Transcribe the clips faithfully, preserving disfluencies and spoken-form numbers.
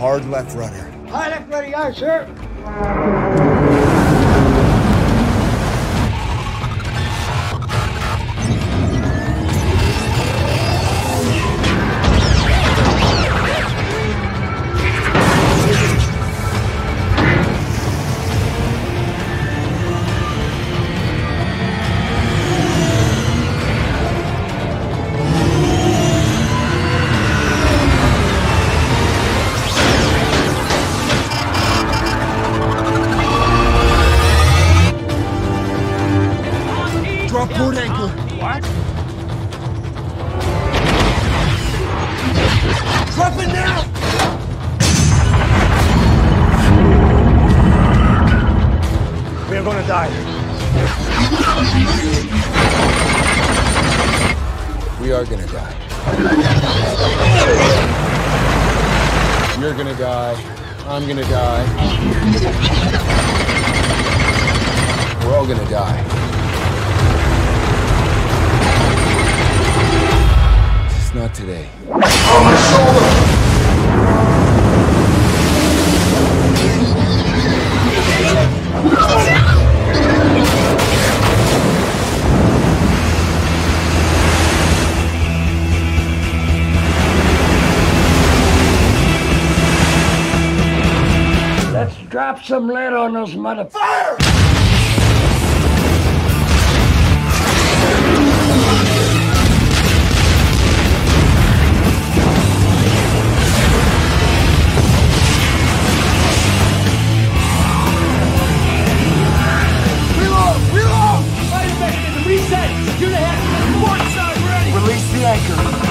Hard left rudder. High left ready, aye, sir. Drop port anchor. What? Drop it now! We are gonna die. We are gonna die. You're gonna die. I'm gonna die. We're all gonna die. Just not today. On my shoulder! Let's drop some lead on those motherfuckers. Fire! Release the anchor.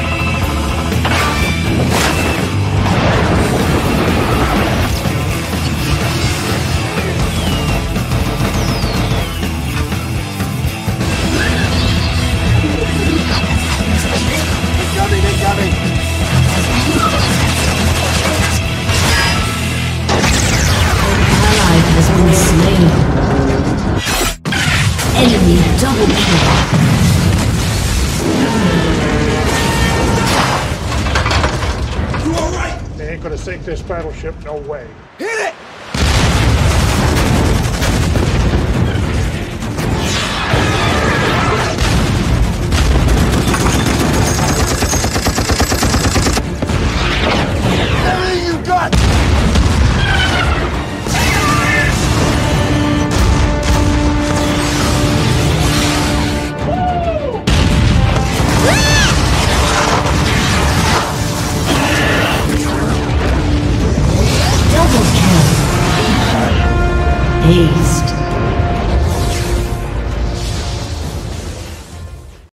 Incoming, incoming! Ally has been slain. Enemy double kill. They ain't gonna sink this battleship, no way. Hit it! Everything you got! Double kill. Aced.